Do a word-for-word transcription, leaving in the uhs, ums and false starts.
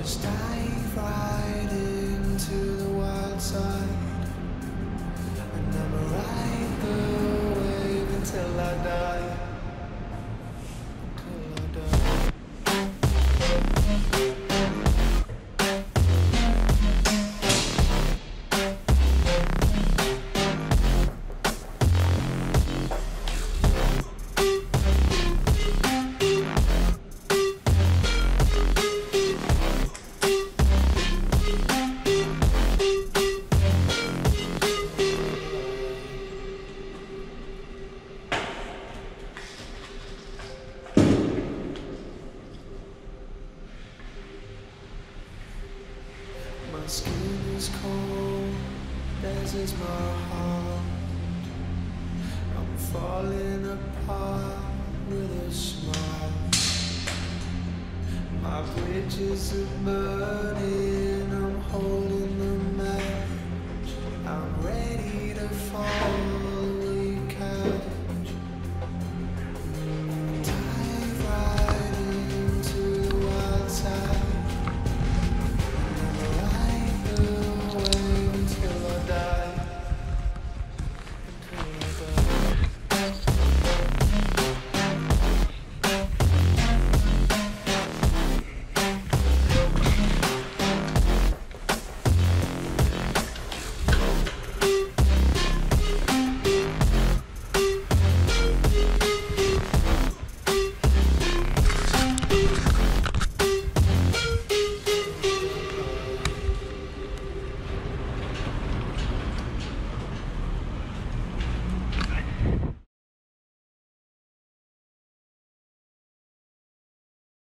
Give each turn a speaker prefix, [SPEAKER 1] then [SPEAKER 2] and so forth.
[SPEAKER 1] Just dive right into the wild side, and I'ma ride the wave until I die. Until I die. My skin is cold, as is my heart. I'm falling apart with a smile. My bridges are burning, I'm holding the match. I'm ready to fall.